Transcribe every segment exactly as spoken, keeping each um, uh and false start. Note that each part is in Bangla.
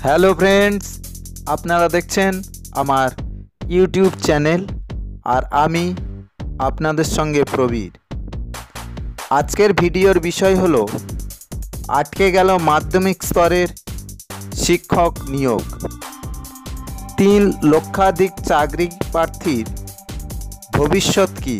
হ্যালো ফ্রেন্ডস, আপনারা দেখছেন আমার ইউটিউব চ্যানেল আর আমি আপনাদের সঙ্গে প্রবীর। আজকের ভিডিওর বিষয় হলো আটকে গেল মাধ্যমিক স্তরের শিক্ষক নিয়োগ। তিন লক্ষাধিক চাকরি প্রার্থীর ভবিষ্যৎ কী?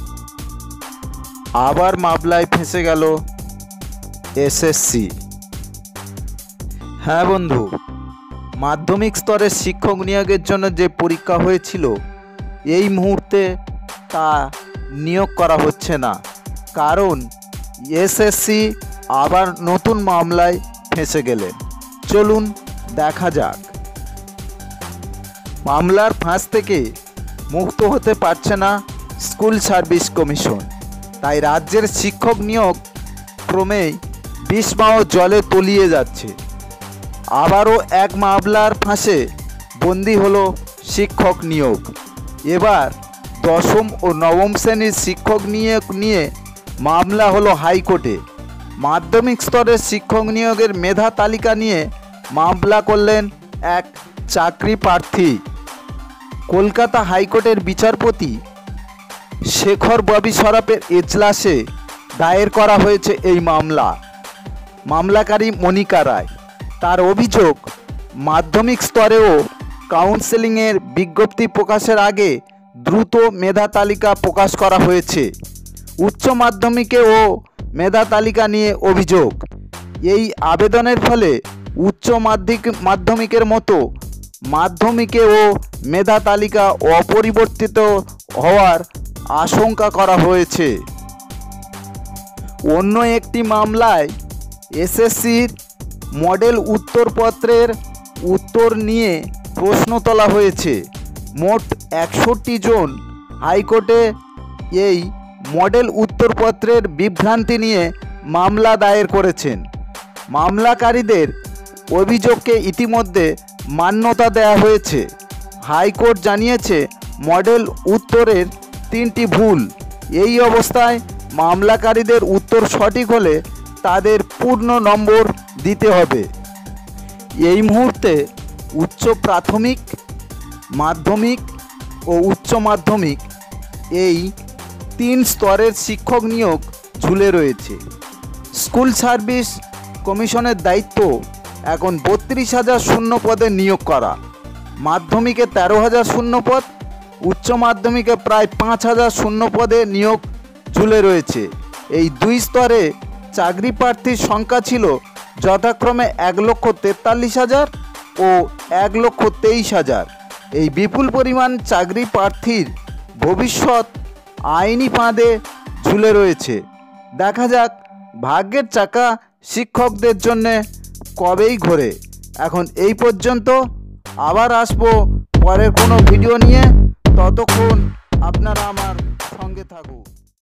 আবার মামলায় ফেঁসে গেল এসএসসি। হ্যাঁ বন্ধু, মাধ্যমিক স্তরের শিক্ষক নিয়োগের জন্য যে পরীক্ষা হয়েছিল এই মুহূর্তে তা নিয়োগ করা হচ্ছে না, কারণ এসএসসি আবার নতুন মামলায় ফেঁসে গেলেন। চলুন দেখা যাক। মামলার ফাঁস থেকে মুক্ত হতে পারছে না স্কুল সার্ভিস কমিশন, তাই রাজ্যের শিক্ষক নিয়োগ ক্রমেই বিষবাহ জলে তলিয়ে যাচ্ছে। আবারও এক মামলার ফাঁসে বন্দী হলো শিক্ষক নিয়োগ। এবার দশম ও নবম শ্রেণীর শিক্ষক নিয়োগ নিয়ে মামলা হলো হাইকোর্টে। মাধ্যমিক স্তরের শিক্ষক নিয়োগের মেধা তালিকা নিয়ে মামলা করলেন এক চাকরি প্রার্থী। কলকাতা হাইকোর্টের বিচারপতি শেখর ববি সরফের এজলাসে দায়ের করা হয়েছে এই মামলা। মামলাকারী মনিকা রায়। তার অভিযোগ, মাধ্যমিক স্তরেও কাউন্সেলিংয়ের বিজ্ঞপ্তি প্রকাশের আগে দ্রুত মেধা তালিকা প্রকাশ করা হয়েছে। উচ্চ মাধ্যমিকেও মেধা তালিকা নিয়ে অভিযোগ। এই আবেদনের ফলে উচ্চ মাধ্যমিক মাধ্যমিকের মতো মাধ্যমিকেও মেধা তালিকা অপরিবর্তিত হওয়ার আশঙ্কা করা হয়েছে। অন্য একটি মামলায় এসএসসির মডেল উত্তরপত্রের উত্তর নিয়ে প্রশ্ন তোলা হয়েছে। মোট একষট্টি জন হাইকোর্টে এই মডেল উত্তরপত্রের বিভ্রান্তি নিয়ে মামলা দায়ের করেছেন। মামলাকারীদের অভিযোগকে ইতিমধ্যে মান্যতা দেওয়া হয়েছে। হাইকোর্ট জানিয়েছে মডেল উত্তরের তিনটি ভুল। এই অবস্থায় মামলাকারীদের উত্তর সঠিক হলে তাদের পূর্ণ নম্বর দিতে হবে। এই মুহূর্তে উচ্চ প্রাথমিক, মাধ্যমিক ও উচ্চ মাধ্যমিক এই তিন স্তরের শিক্ষক নিয়োগ ঝুলে রয়েছে। স্কুল সার্ভিস কমিশনের দায়িত্ব এখন বত্রিশ হাজার শূন্য পদে নিয়োগ করা। মাধ্যমিকে তেরো হাজার শূন্য পদ, উচ্চ মাধ্যমিকে প্রায় পাঁচ হাজার শূন্য পদে নিয়োগ ঝুলে রয়েছে। এই দুই স্তরে চাকরি প্রার্থীর সংখ্যা ছিল যথাক্রমে এক লক্ষ তেতাল্লিশ হাজার ও এক লক্ষ তেইশ হাজার। এই বিপুল পরিমাণ চাকরি প্রার্থীর ভবিষ্যৎ আইনি ফাঁদে ঝুলে রয়েছে। দেখা যাক ভাগ্যের চাকা শিক্ষকদের জন্যে কবেই ঘোরে। এখন এই পর্যন্ত, আবার আসবো পরের কোনো ভিডিও নিয়ে। ততক্ষণ আপনারা আমার সঙ্গে থাকুন।